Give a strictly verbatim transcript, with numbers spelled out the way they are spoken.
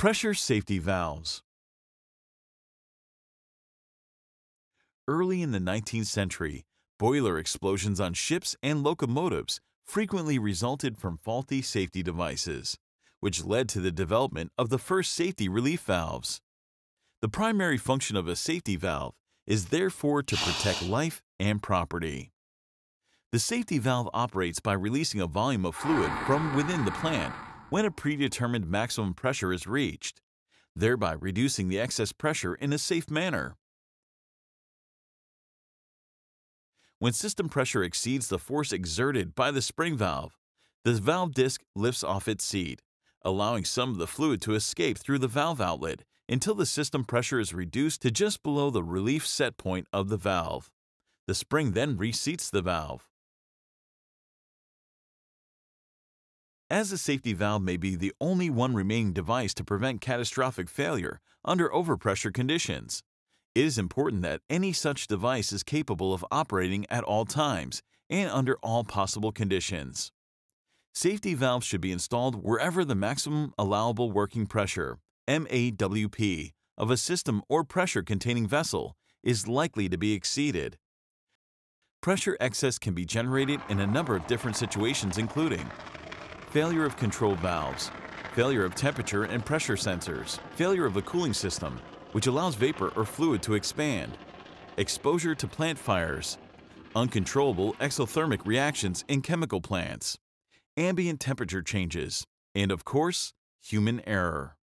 Pressure safety valves. Early in the nineteenth century, boiler explosions on ships and locomotives frequently resulted from faulty safety devices, which led to the development of the first safety relief valves. The primary function of a safety valve is therefore to protect life and property. The safety valve operates by releasing a volume of fluid from within the plant when a predetermined maximum pressure is reached, thereby reducing the excess pressure in a safe manner. When system pressure exceeds the force exerted by the spring valve, the valve disc lifts off its seat, allowing some of the fluid to escape through the valve outlet until the system pressure is reduced to just below the relief set point of the valve. The spring then reseats the valve. As a safety valve may be the only one remaining device to prevent catastrophic failure under overpressure conditions, it is important that any such device is capable of operating at all times and under all possible conditions. Safety valves should be installed wherever the maximum allowable working pressure, M A W P, of a system or pressure-containing vessel is likely to be exceeded. Pressure excess can be generated in a number of different situations, including failure of control valves, failure of temperature and pressure sensors, failure of the cooling system, which allows vapor or fluid to expand, exposure to plant fires, uncontrollable exothermic reactions in chemical plants, ambient temperature changes, and of course, human error.